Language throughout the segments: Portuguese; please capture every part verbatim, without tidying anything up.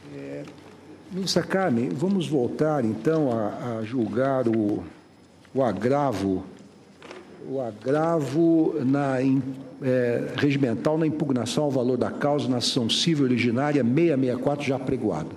É, ministra Carmen, vamos voltar, então, a, a julgar o, o agravo, o agravo na, in, é, regimental na impugnação ao valor da causa na ação civil originária seiscentos e sessenta e quatro, já apregoado.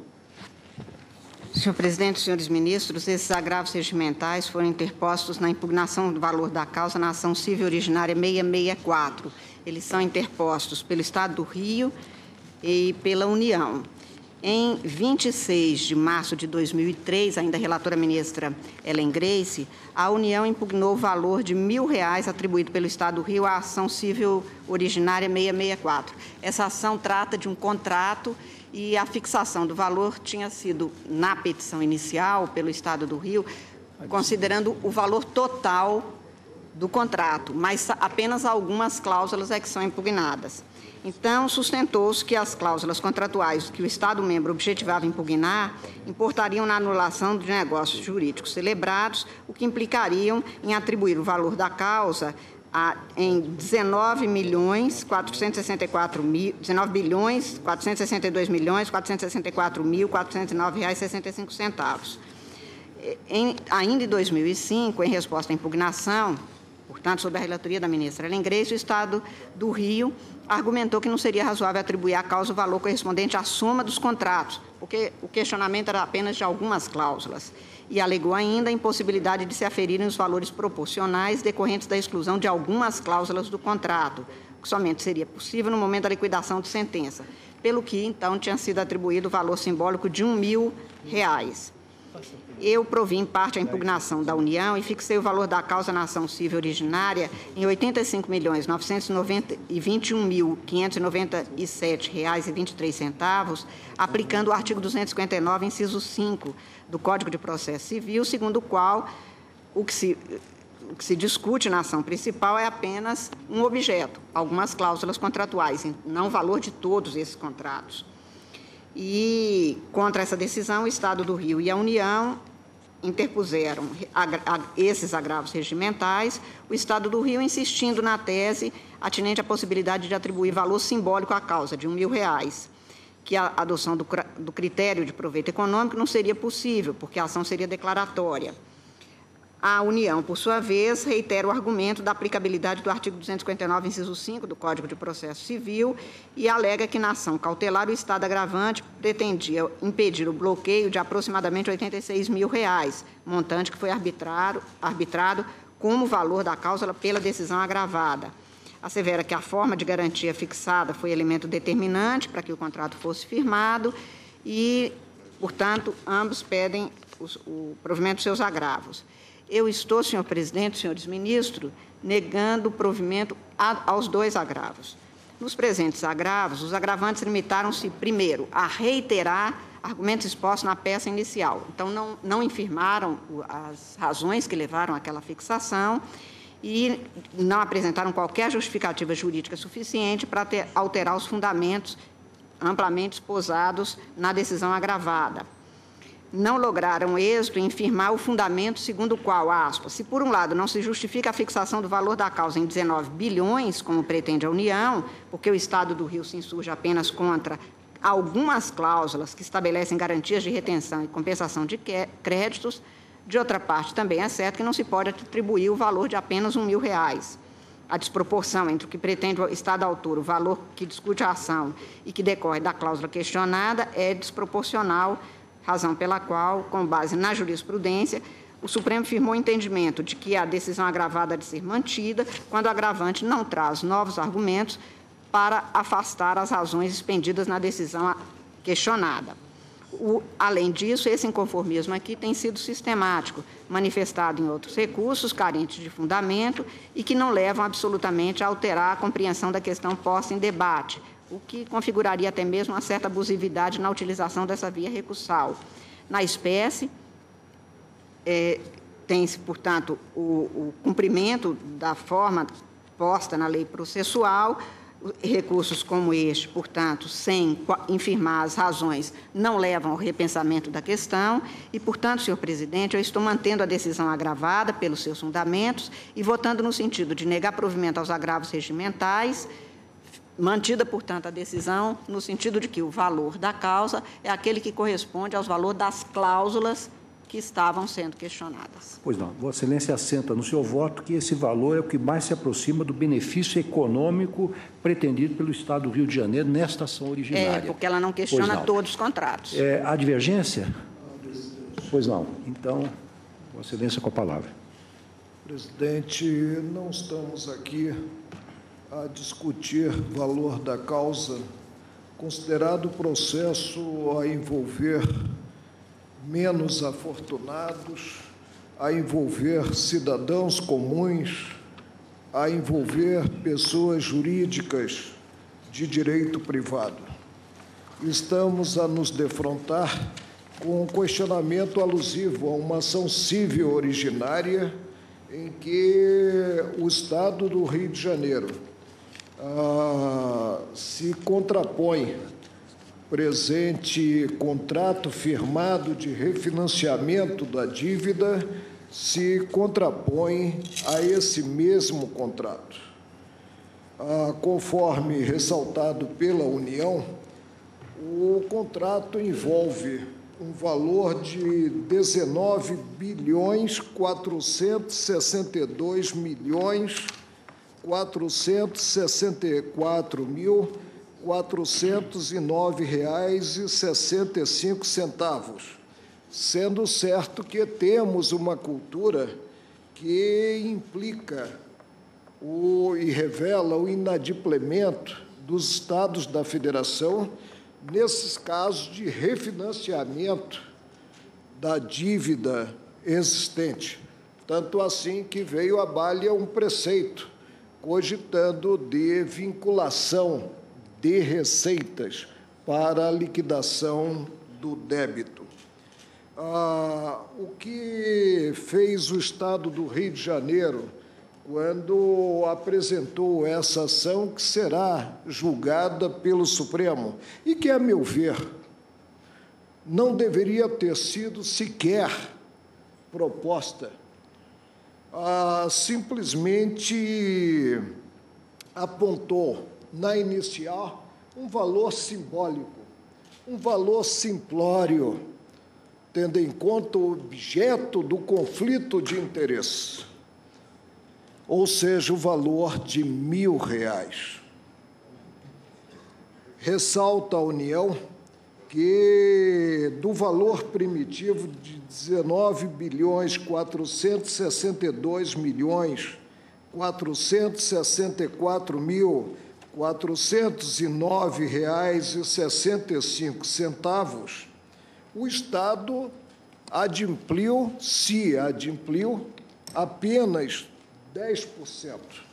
Senhor presidente, senhores ministros, esses agravos regimentais foram interpostos na impugnação do valor da causa na ação civil originária seiscentos e sessenta e quatro. Eles são interpostos pelo Estado do Rio e pela União. Em vinte e seis de março de dois mil e três, ainda a relatora ministra Ellen Grace, a União impugnou o valor de mil reais atribuído pelo Estado do Rio à ação civil originária seiscentos e sessenta e quatro. Essa ação trata de um contrato e a fixação do valor tinha sido, na petição inicial pelo Estado do Rio, considerando o valor total do contrato, mas apenas algumas cláusulas é que são impugnadas. Então, sustentou-se que as cláusulas contratuais que o Estado-membro objetivava impugnar importariam na anulação de negócios jurídicos celebrados, o que implicariam em atribuir o valor da causa a, em dezenove milhões quatrocentos e sessenta e quatro mil, dezenove bilhões quatrocentos e sessenta e dois milhões quatrocentos e sessenta e quatro mil quatrocentos e nove reais e sessenta e cinco centavos. Em, ainda em dois mil e cinco, em resposta à impugnação, portanto, sob a relatoria da ministra Ellen Grace, o Estado do Rio argumentou que não seria razoável atribuir à causa o valor correspondente à soma dos contratos, porque o questionamento era apenas de algumas cláusulas, e alegou ainda a impossibilidade de se aferirem os valores proporcionais decorrentes da exclusão de algumas cláusulas do contrato, que somente seria possível no momento da liquidação de sentença, pelo que, então, tinha sido atribuído o valor simbólico de um mil reais. Eu provi em parte a impugnação da União e fixei o valor da causa na ação civil originária em oitenta e cinco milhões novecentos e vinte e um mil quinhentos e noventa e sete reais e vinte e três centavos, aplicando o artigo duzentos e cinquenta e nove, inciso cinco do Código de Processo Civil, segundo o qual o que se, o que se discute na ação principal é apenas um objeto, algumas cláusulas contratuais, não o valor de todos esses contratos. E, contra essa decisão, o Estado do Rio e a União interpuseram esses agravos regimentais, o Estado do Rio insistindo na tese atinente à possibilidade de atribuir valor simbólico à causa de um mil reais, que a adoção do, do critério de proveito econômico não seria possível, porque a ação seria declaratória. A União, por sua vez, reitera o argumento da aplicabilidade do artigo duzentos e cinquenta e nove, inciso cinco do Código de Processo Civil e alega que, na ação cautelar, o Estado agravante pretendia impedir o bloqueio de aproximadamente oitenta e seis mil reais, montante que foi arbitrado, arbitrado como valor da causa pela decisão agravada. Assevera que a forma de garantia fixada foi elemento determinante para que o contrato fosse firmado e, portanto, ambos pedem os, o provimento dos seus agravos. Eu estou, senhor presidente, senhores ministros, negando o provimento a, aos dois agravos. Nos presentes agravos, os agravantes limitaram-se, primeiro, a reiterar argumentos expostos na peça inicial. Então, não, não infirmaram as razões que levaram àquela fixação e não apresentaram qualquer justificativa jurídica suficiente para ter, alterar os fundamentos amplamente esposados na decisão agravada. Não lograram êxito em firmar o fundamento segundo o qual, aspas, se por um lado não se justifica a fixação do valor da causa em dezenove bilhões, como pretende a União, porque o Estado do Rio se insurge apenas contra algumas cláusulas que estabelecem garantias de retenção e compensação de créditos, de outra parte também é certo que não se pode atribuir o valor de apenas um mil reais. A desproporção entre o que pretende o Estado autor, o valor que discute a ação e que decorre da cláusula questionada é desproporcional, razão pela qual, com base na jurisprudência, o Supremo firmou o entendimento de que a decisão agravada há de ser mantida quando o agravante não traz novos argumentos para afastar as razões expendidas na decisão questionada. O, além disso, esse inconformismo aqui tem sido sistemático, manifestado em outros recursos carentes de fundamento e que não levam absolutamente a alterar a compreensão da questão posta em debate, o que configuraria até mesmo uma certa abusividade na utilização dessa via recursal. Na espécie, é, tem-se, portanto, o, o cumprimento da forma posta na lei processual, recursos como este, portanto, sem infirmar as razões, não levam ao repensamento da questão e, portanto, senhor presidente, eu estou mantendo a decisão agravada pelos seus fundamentos e votando no sentido de negar provimento aos agravos regimentais, Mantida, portanto, a decisão, no sentido de que o valor da causa é aquele que corresponde aos valores das cláusulas que estavam sendo questionadas. Pois não. Vossa Excelência assenta no seu voto que esse valor é o que mais se aproxima do benefício econômico pretendido pelo Estado do Rio de Janeiro nesta ação originária. É, porque ela não questiona não. todos os contratos. É, há divergência? Pois não. Então, Vossa Excelência com a palavra. Presidente, não estamos aqui a discutir valor da causa, considerado o processo a envolver menos afortunados, a envolver cidadãos comuns, a envolver pessoas jurídicas de direito privado. Estamos a nos defrontar com um questionamento alusivo a uma ação civil originária em que o Estado do Rio de Janeiro ah, se contrapõe presente contrato firmado de refinanciamento da dívida se contrapõe a esse mesmo contrato. Ah, conforme ressaltado pela União, o contrato envolve um valor de dezenove bilhões quatrocentos e sessenta e dois milhões quatrocentos e sessenta e quatro mil quatrocentos e nove reais e sessenta e cinco centavos, sendo certo que temos uma cultura que implica o, e revela o inadimplemento dos Estados da Federação nesses casos de refinanciamento da dívida existente. Tanto assim que veio à baila um preceito cogitando de vinculação de receitas para a liquidação do débito. Ah, o que fez o Estado do Rio de Janeiro quando apresentou essa ação que será julgada pelo Supremo e que, a meu ver, não deveria ter sido sequer proposta, ah, simplesmente apontou na inicial um valor simbólico, um valor simplório, tendo em conta o objeto do conflito de interesse, ou seja, o valor de mil reais. Ressalta a União que do valor primitivo de dezenove bilhões quatrocentos e sessenta e dois milhões quatrocentos e sessenta e quatro mil quatrocentos e nove reais e sessenta e cinco centavos, o Estado adimpliu, se adimpliu, apenas dez por cento.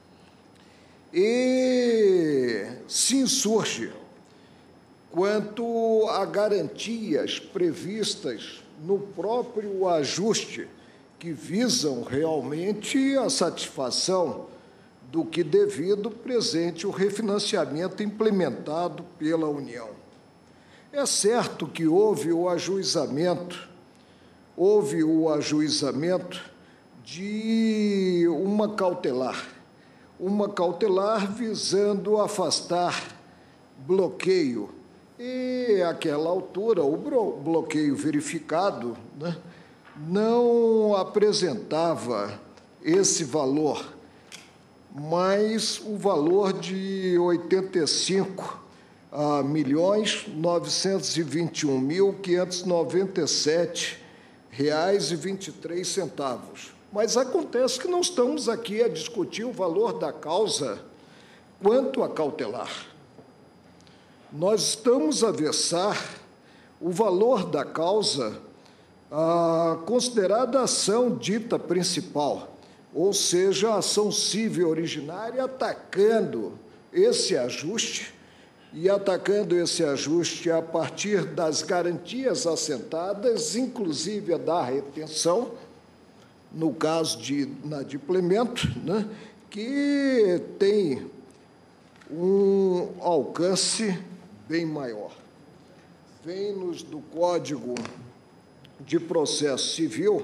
E se insurge quanto a garantias previstas no próprio ajuste que visam realmente a satisfação do que devido presente o refinanciamento implementado pela União. É certo que houve o ajuizamento, houve o ajuizamento de uma cautelar, uma cautelar visando afastar bloqueio. E, àquela altura, o bloqueio verificado, né, não apresentava esse valor, mas o valor de oitenta e cinco milhões novecentos e vinte e um mil quinhentos e noventa e sete reais e vinte e três centavos. Mas acontece que não estamos aqui a discutir o valor da causa quanto a cautelar. Nós estamos a versar o valor da causa ah, considerada a ação dita principal, ou seja, a ação civil originária atacando esse ajuste e atacando esse ajuste a partir das garantias assentadas, inclusive a da retenção, no caso de inadimplemento, né, que tem um alcance bem maior. Vem-nos do Código de Processo Civil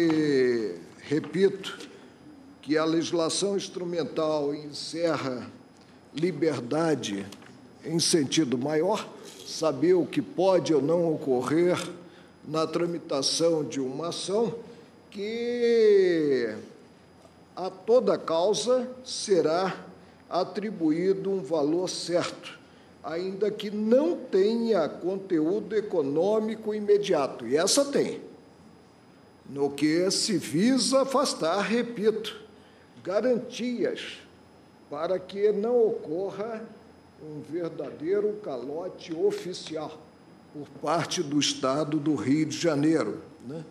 e, repito, que a legislação instrumental encerra liberdade em sentido maior, saber o que pode ou não ocorrer na tramitação de uma ação, que a toda causa será atribuído um valor certo, ainda que não tenha conteúdo econômico imediato. E essa tem, no que se visa afastar, repito, garantias para que não ocorra um verdadeiro calote oficial por parte do Estado do Rio de Janeiro, né?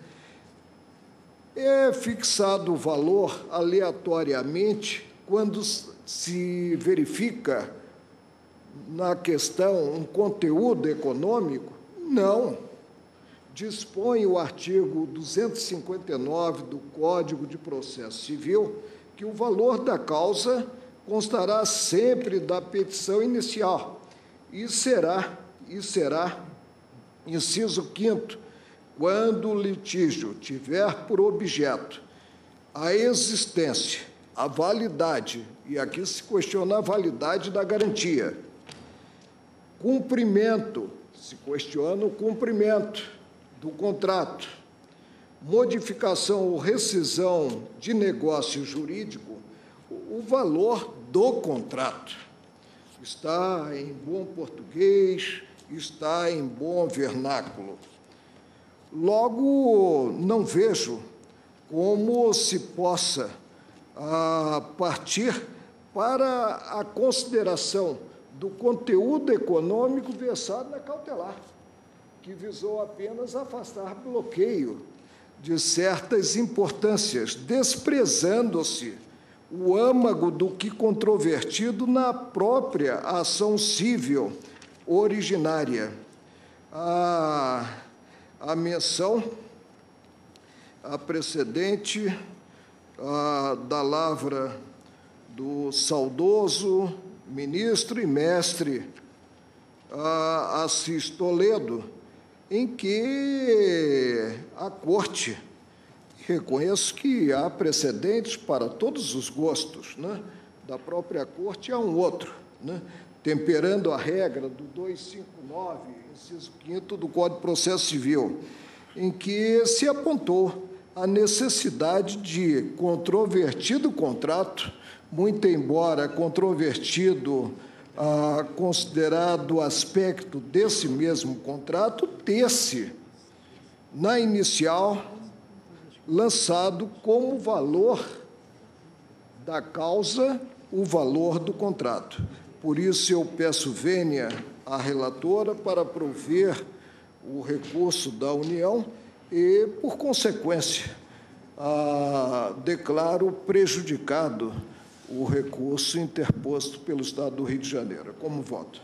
É fixado o valor aleatoriamente quando se verifica na questão um conteúdo econômico? Não. Dispõe o artigo duzentos e cinquenta e nove do Código de Processo Civil que o valor da causa constará sempre da petição inicial e será, e será, inciso quinto, quando o litígio tiver por objeto a existência, a validade, e aqui se questiona a validade da garantia, cumprimento, se questiona o cumprimento do contrato, modificação ou rescisão de negócio jurídico, o valor do contrato. Está em bom português, está em bom vernáculo. Logo, não vejo como se possa ah, partir para a consideração do conteúdo econômico versado na cautelar, que visou apenas afastar bloqueio de certas importâncias, desprezando-se o âmago do que controvertido na própria ação civil originária. A, a menção, a precedente a, da lavra do saudoso ministro e mestre a, Assis Toledo, em que a Corte, reconheço que há precedentes para todos os gostos, né? Da própria Corte há um outro, né? Temperando a regra do duzentos e cinquenta e nove, inciso quinto do Código de Processo Civil, em que se apontou a necessidade de controvertido contrato, muito embora controvertido, ah, considerado aspecto desse mesmo contrato, ter-se, na inicial, lançado como valor da causa o valor do contrato. Por isso, eu peço vênia à relatora para prover o recurso da União e, por consequência, ah, declaro prejudicado o recurso interposto pelo Estado do Rio de Janeiro. Como voto?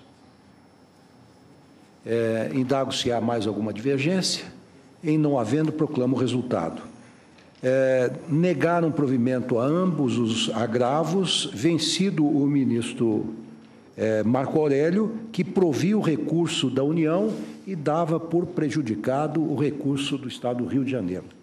É, indago se há mais alguma divergência. Em não havendo, proclamo o resultado. É, negaram provimento a ambos os agravos, vencido o ministro é, Marco Aurélio, que provia o recurso da União e dava por prejudicado o recurso do Estado do Rio de Janeiro.